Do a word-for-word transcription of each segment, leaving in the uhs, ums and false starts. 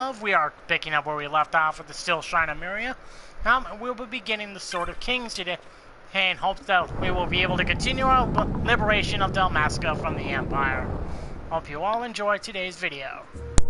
We are picking up where we left off with the Still Shrine of Miria. Um, we'll be beginning the Sword of Kings today, and hope that we will be able to continue our liberation of Dalmasca from the Empire. Hope you all enjoy today's video.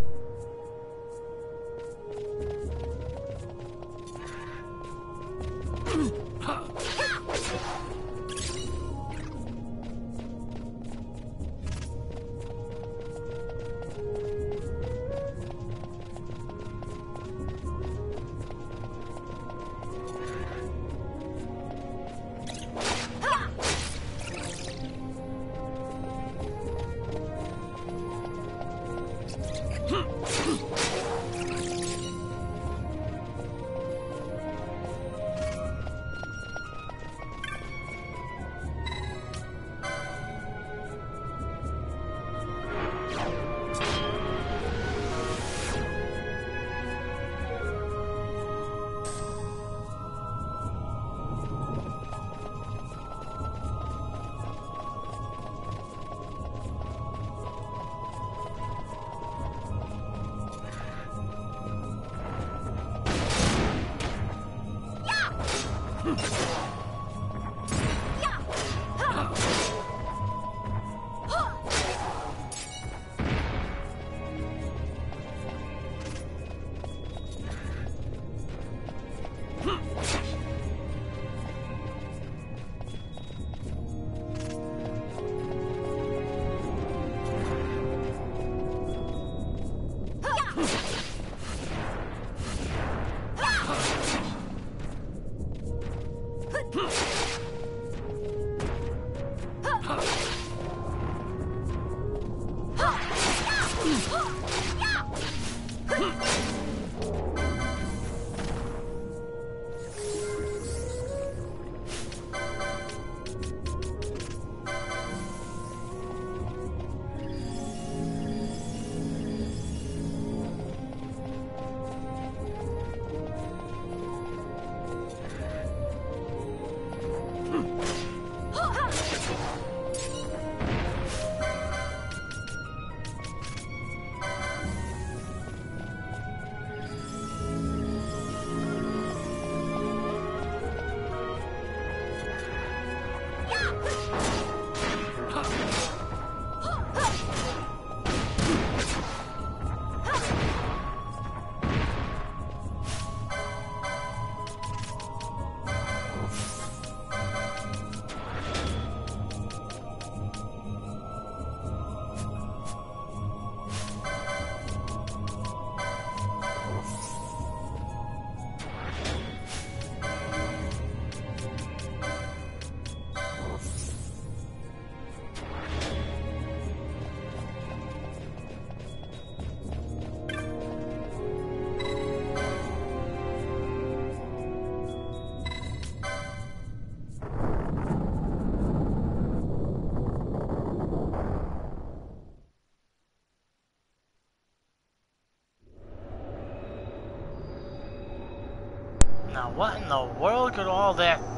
Now, what in the world could all that be?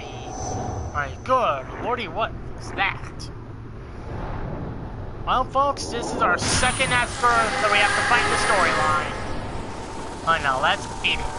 My good lordy, what is that? Well, folks, this is our second Esper that we have to fight the storyline. I know, let's beat it.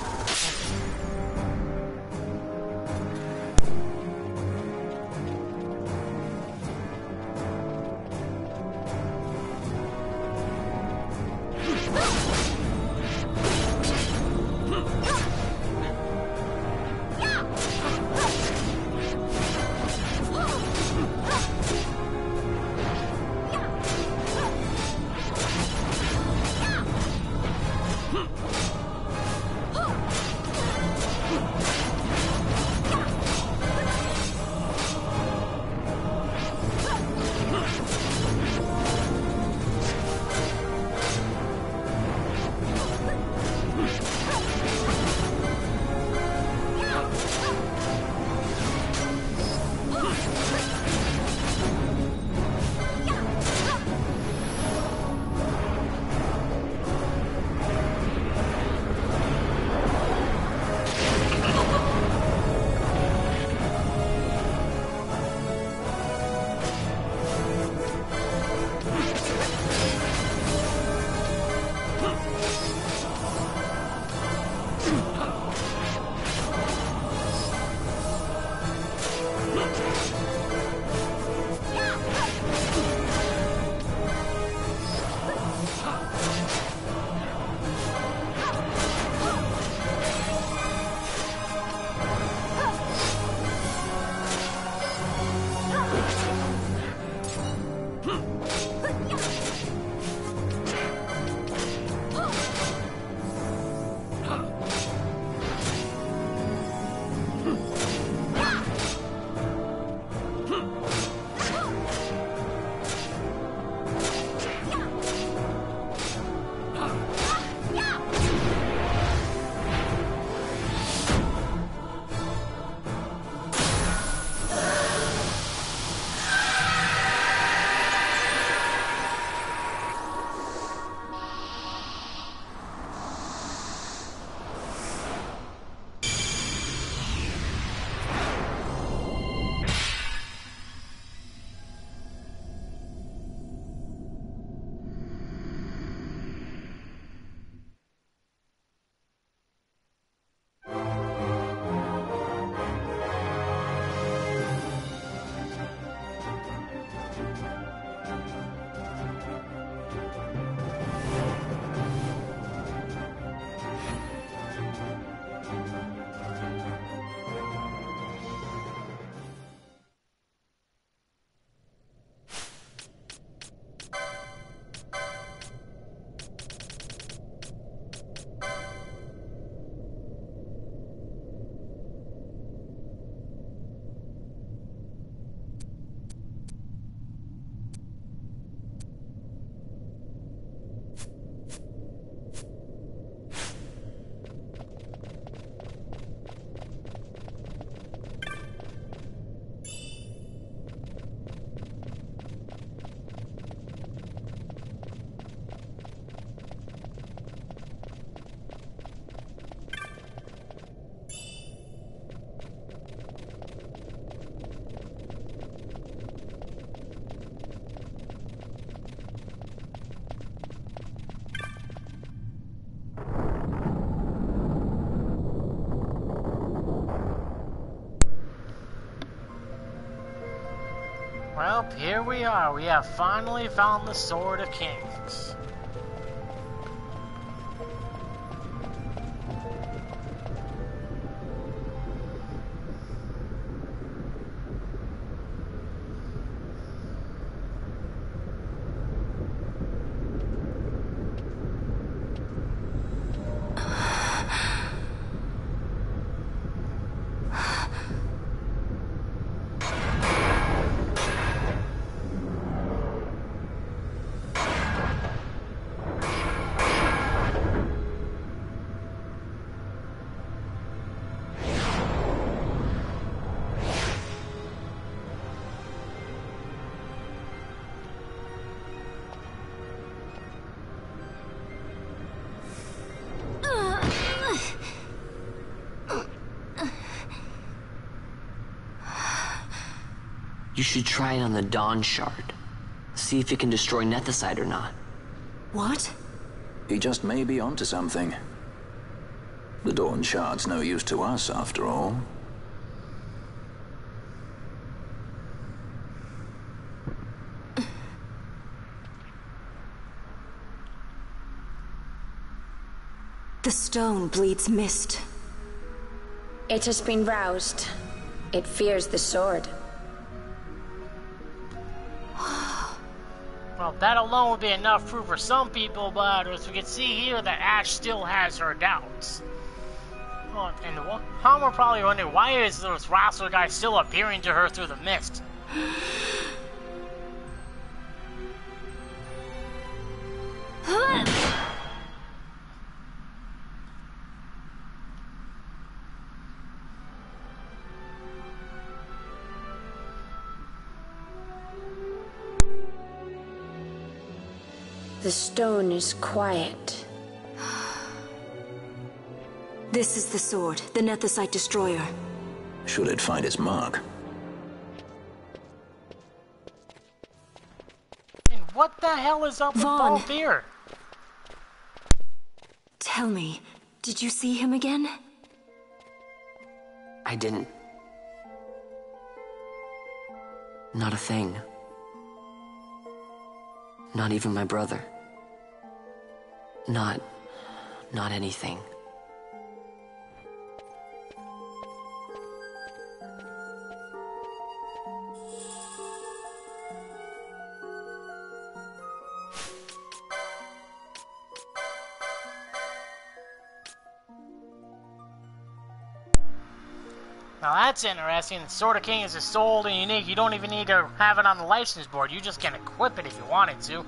Well, here we are. We have finally found the Sword of Kings. You should try it on the Dawn Shard. See if it can destroy Nethicite or not. What? He just may be onto something. The Dawn Shard's no use to us, after all. The stone bleeds mist. It has been roused. It fears the sword. Well, that alone would be enough proof for some people, but as we can see here, that Ash still has her doubts. Oh, and the Tom are probably wondering, why is this Rascal guy still appearing to her through the mist? The stone is quiet. This is the sword, the Nethicite destroyer. Should it find its mark? And what the hell is up with Vaughn. Balthier? Tell me, did you see him again? I didn't. Not a thing. Not even my brother. Not... not anything. Now that's interesting. The Sword of King is so old and unique, you don't even need to have it on the license board. You just can equip it if you wanted to.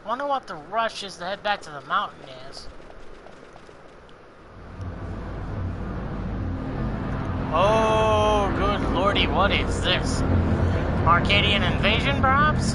Wonder what the rush is to head back to the mountain is. Oh, good lordy, what is this? Arcadian invasion, perhaps?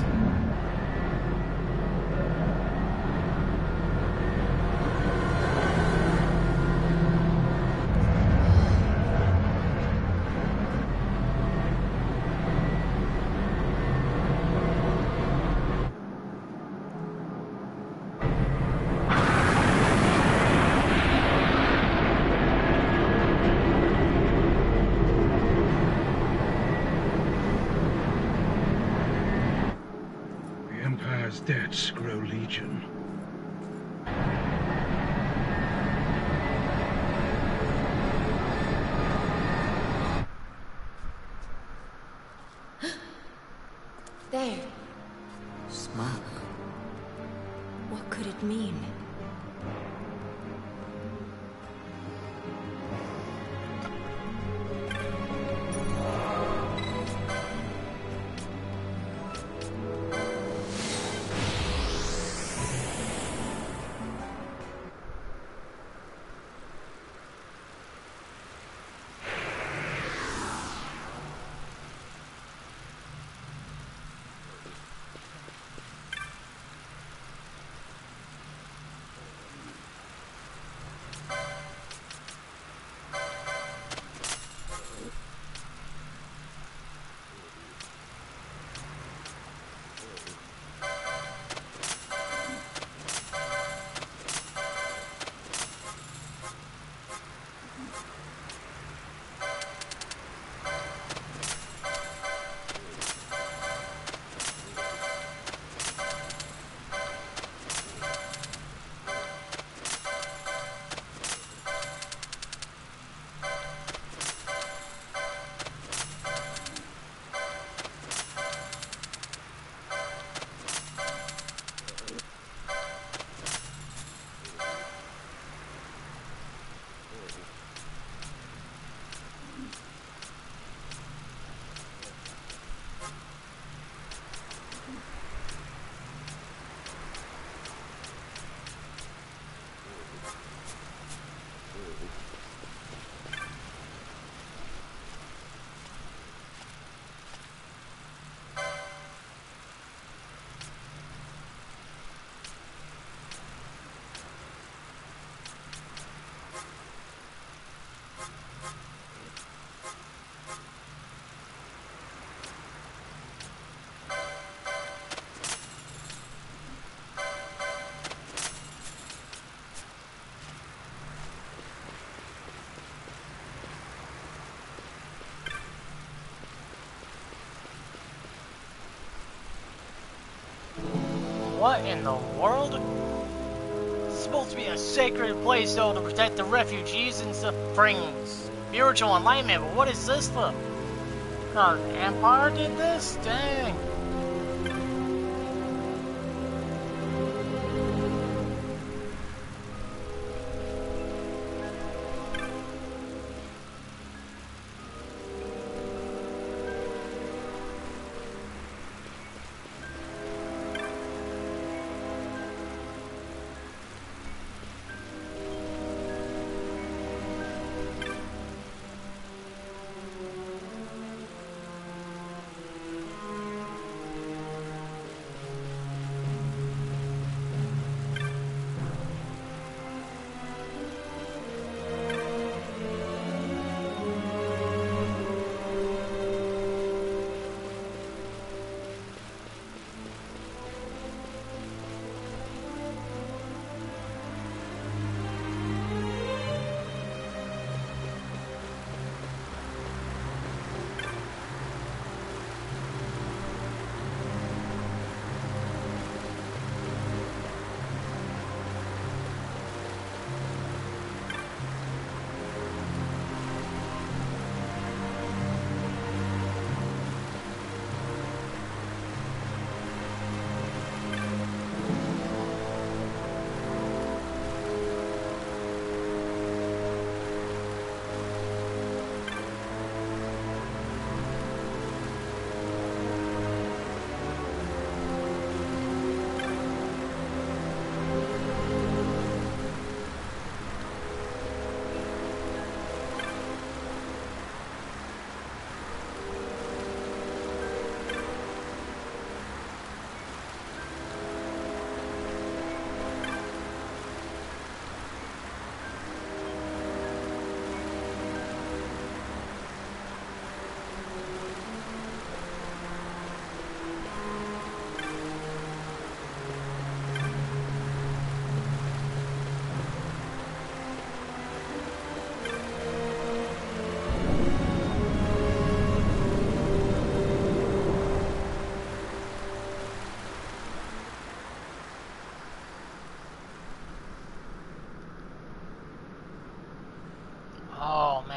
Debts grow legion. There. Smoke. What could it mean? What in the world? It's supposed to be a sacred place, though, to protect the refugees and to bring spiritual enlightenment, but what is this for? Oh, the Empire did this? Dang.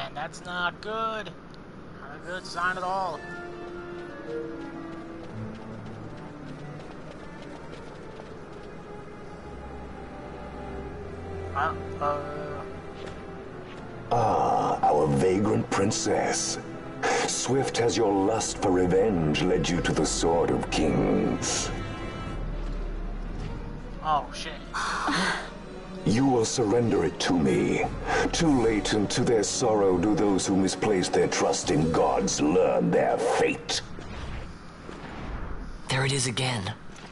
And that's not good. Not a good sign at all. Uh, uh... Ah, our vagrant princess. Swift has your lust for revenge led you to the Sword of Kings. Oh, shit. You will surrender it to me. Too late, and to their sorrow do those who misplace their trust in gods learn their fate. There it is again.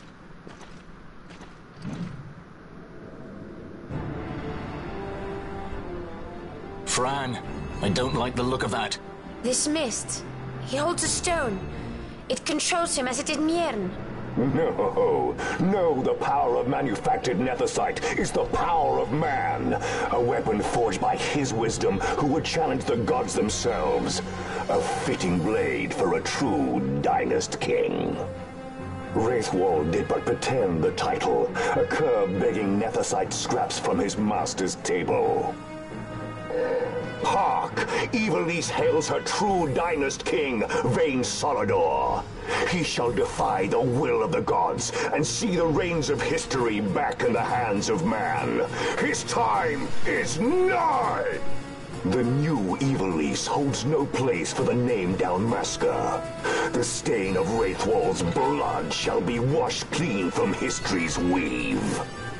Fran, I don't like the look of that. This mist. He holds a stone. It controls him as it did Mjern. No, no, the power of manufactured nethicite is the power of man. A weapon forged by his wisdom who would challenge the gods themselves. A fitting blade for a true dynast king. Wraithwall did but pretend the title, a cur begging nethicite scraps from his master's table. Hark! Evilise hails her true dynast king, Vayne Solador. He shall defy the will of the gods and see the reins of history back in the hands of man. His time is nigh! The new Evilise holds no place for the name Dalmasca. The stain of Wraithwall's blood shall be washed clean from history's weave.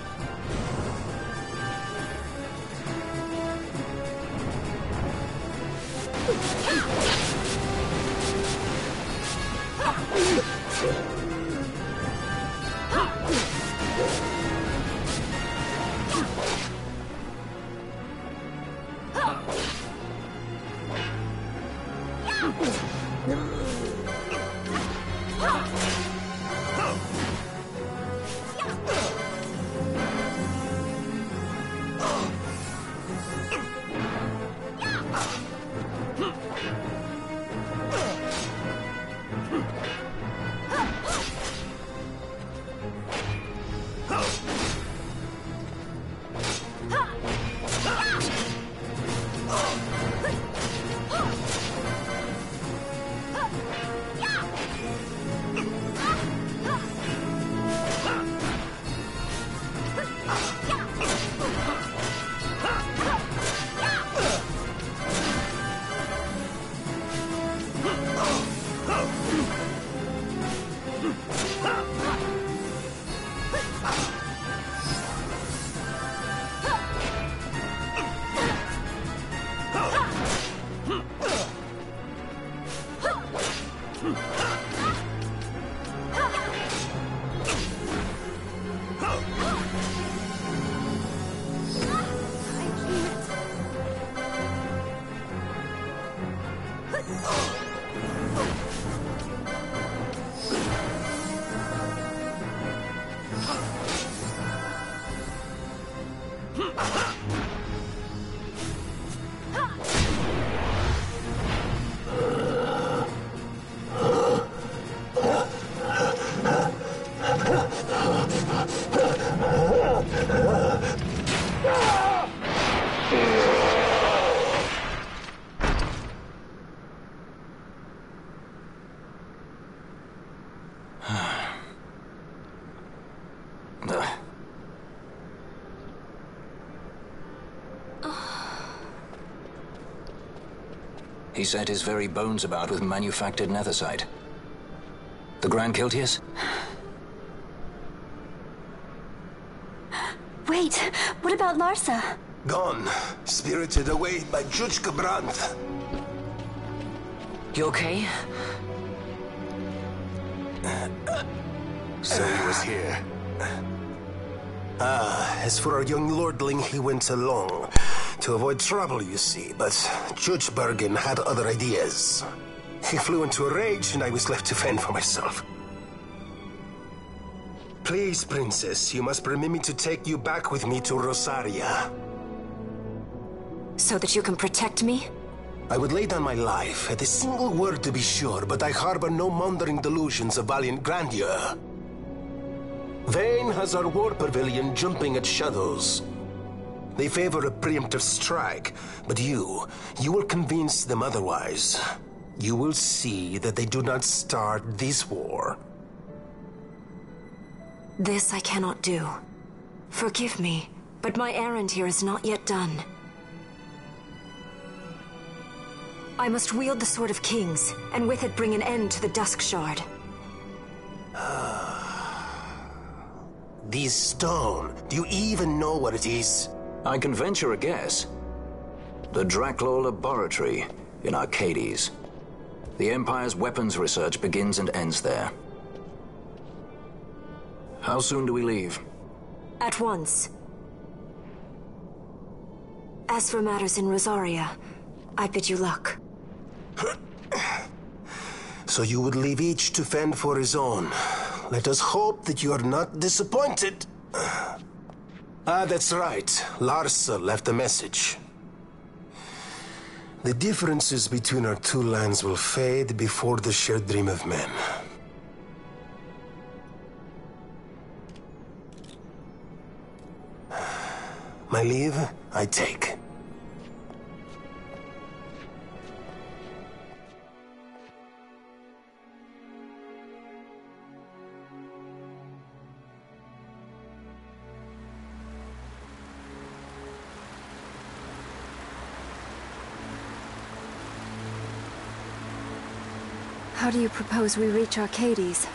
He set his very bones about with manufactured nethicite. The Grand Kiltias? Wait, what about Larsa? Gone. Spirited away by Juchka Brandt. You okay? So he was here. Ah, as for our young lordling, he went along. To avoid trouble, you see, but Judge Bergen had other ideas. He flew into a rage, and I was left to fend for myself. Please, Princess, you must permit me to take you back with me to Rosaria. So that you can protect me? I would lay down my life, at a single word to be sure, but I harbor no mundane delusions of valiant grandeur. Vayne has our war pavilion jumping at shadows. They favor a preemptive strike, but you, you will convince them otherwise. You will see that they do not start this war. This I cannot do. Forgive me, but my errand here is not yet done. I must wield the Sword of Kings, and with it bring an end to the Dusk Shard. This stone, do you even know what it is? I can venture a guess. The Draclaw Laboratory in Arcades. The Empire's weapons research begins and ends there. How soon do we leave? At once. As for matters in Rosaria, I bid you luck. So you would leave each to fend for his own. Let us hope that you are not disappointed. Ah, that's right. Larsa left a message. The differences between our two lands will fade before the shared dream of men. My leave, I take. How do you propose we reach Arcades?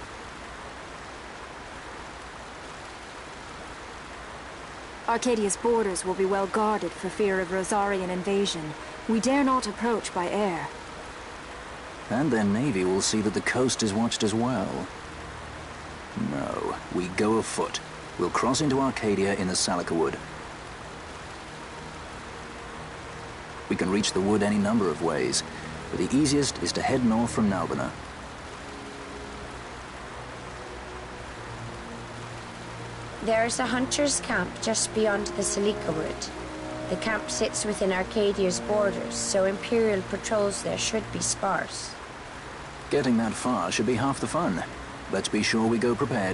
Arcadia's borders will be well guarded for fear of Rosarian invasion. We dare not approach by air. And their navy will see that the coast is watched as well. No, we go afoot. We'll cross into Arcadia in the Salika Wood. We can reach the wood any number of ways, but the easiest is to head north from Nalbina. There is a hunter's camp just beyond the Salika Wood. The camp sits within Arcadia's borders, so Imperial patrols there should be sparse. Getting that far should be half the fun. Let's be sure we go prepared.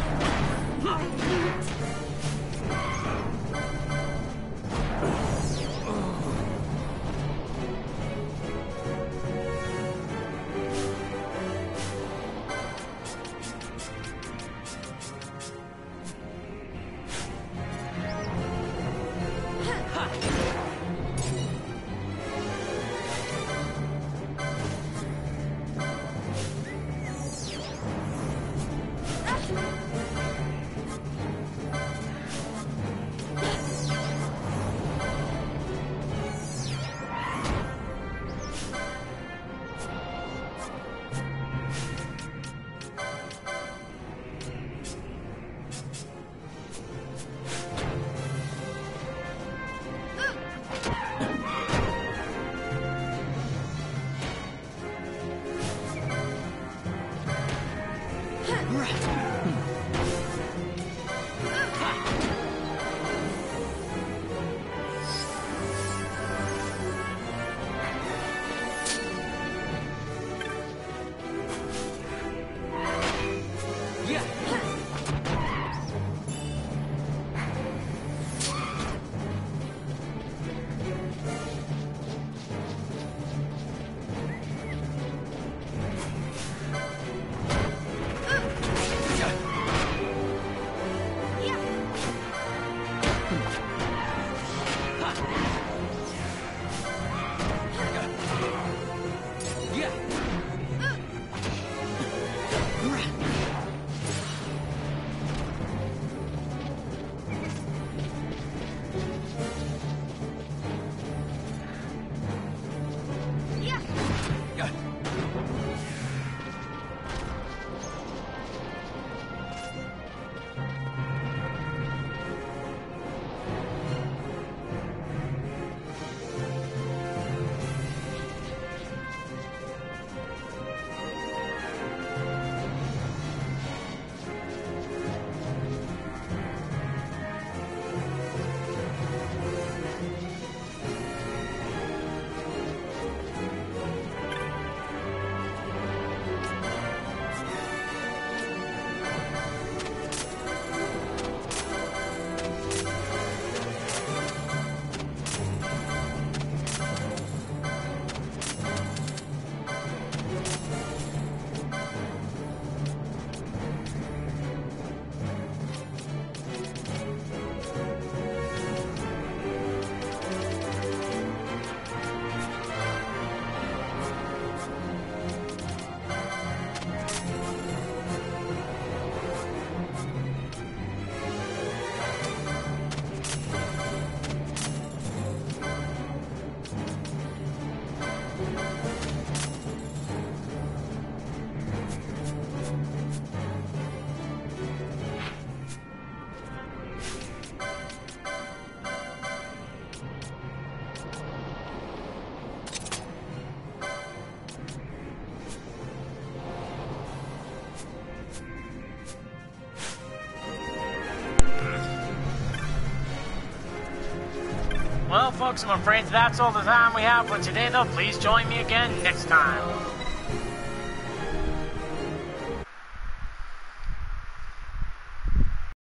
Well, folks, I'm afraid that's all the time we have for today, though. Please join me again next time.